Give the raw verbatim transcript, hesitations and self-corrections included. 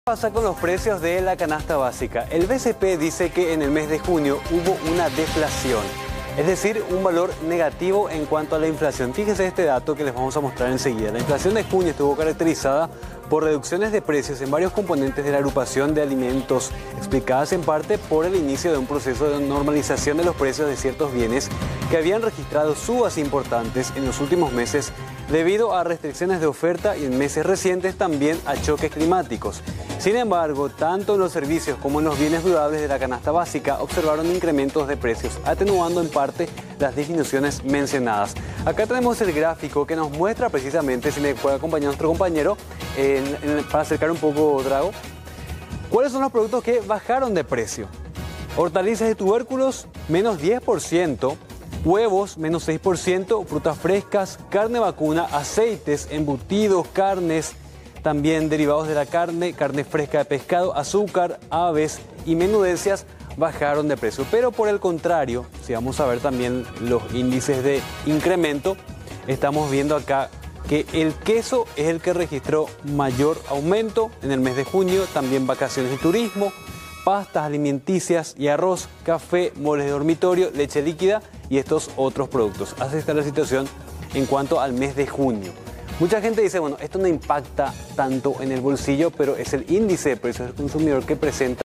Pasa con los precios de la canasta básica. El B C P dice que en el mes de junio hubo una deflación, es decir, un valor negativo en cuanto a la inflación. Fíjese este dato que les vamos a mostrar enseguida. La inflación de junio estuvo caracterizada por reducciones de precios en varios componentes de la agrupación de alimentos, explicadas en parte por el inicio de un proceso de normalización de los precios de ciertos bienes que habían registrado subas importantes en los últimos meses debido a restricciones de oferta y en meses recientes también a choques climáticos. Sin embargo, tanto en los servicios como en los bienes durables de la canasta básica observaron incrementos de precios, atenuando en parte las disminuciones mencionadas. Acá tenemos el gráfico que nos muestra precisamente, si me puede acompañar nuestro compañero, en, en, para acercar un poco, Drago, cuáles son los productos que bajaron de precio. Hortalizas y tubérculos, menos diez por ciento. Huevos, menos seis por ciento, frutas frescas, carne vacuna, aceites, embutidos, carnes, también derivados de la carne, carne fresca de pescado, azúcar, aves y menudencias bajaron de precio. Pero por el contrario, si vamos a ver también los índices de incremento, estamos viendo acá que el queso es el que registró mayor aumento en el mes de junio, también vacaciones y turismo, pastas alimenticias y arroz, café, muebles de dormitorio, leche líquida y estos otros productos. Así está la situación en cuanto al mes de junio. Mucha gente dice, bueno, esto no impacta tanto en el bolsillo, pero es el índice de precios del consumidor que presenta